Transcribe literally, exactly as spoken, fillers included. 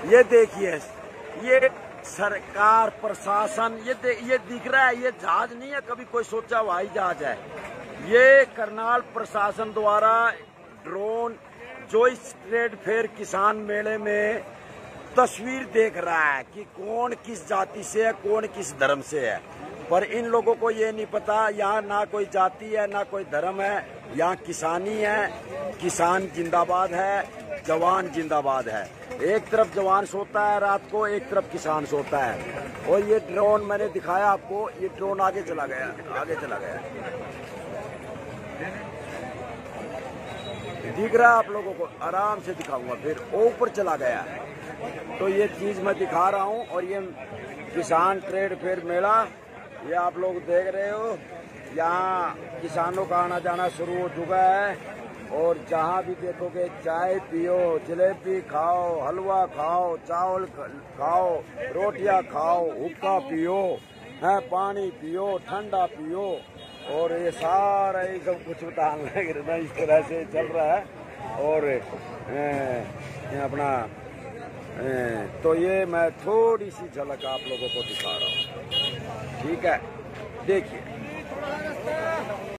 ये देखिए, ये सरकार प्रशासन, ये दे, ये दिख रहा है, ये जहाज नहीं है कभी कोई सोचा हवाई जहाज है। ये करनाल प्रशासन द्वारा ड्रोन जो इस ट्रेड फेयर किसान मेले में तस्वीर देख रहा है कि कौन किस जाति से है, कौन किस धर्म से है। पर इन लोगों को ये नहीं पता, यहाँ ना कोई जाति है ना कोई धर्म है, यहाँ किसानी है। किसान जिंदाबाद है, जवान जिंदाबाद है। एक तरफ जवान सोता है रात को, एक तरफ किसान सोता है। और ये ड्रोन मैंने दिखाया आपको, ये ड्रोन आगे चला गया, आगे चला गया, दिख रहा है आप लोगों को, आराम से दिखाऊंगा, फिर ऊपर चला गया। तो ये चीज मैं दिखा रहा हूँ। और ये किसान ट्रेड फेयर मेला, ये आप लोग देख रहे हो, यहाँ किसानों का आना जाना शुरू हो चुका है। और जहाँ भी देखोगे चाय पियो, जलेबी खाओ, हलवा खाओ, चावल खाओ, रोटियां खाओ, हुक्का पियो, है पानी पियो, ठंडा पियो। और ये सारा ये सब कुछ बताने लग रहा है, इस तरह से चल रहा है। और ए, ये अपना ए, तो ये मैं थोड़ी सी झलक आप लोगों को दिखा रहा हूँ, ठीक है, देखिए।